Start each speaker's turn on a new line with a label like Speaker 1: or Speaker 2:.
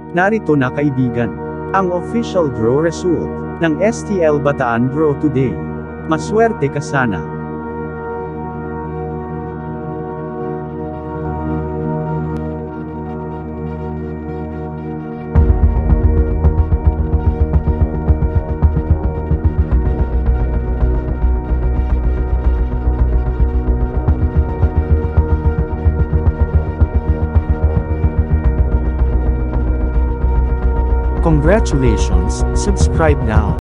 Speaker 1: Narito na kaibigan, ang official draw result ng STL Bataan Draw Today. Maswerte ka sana. Congratulations, subscribe now.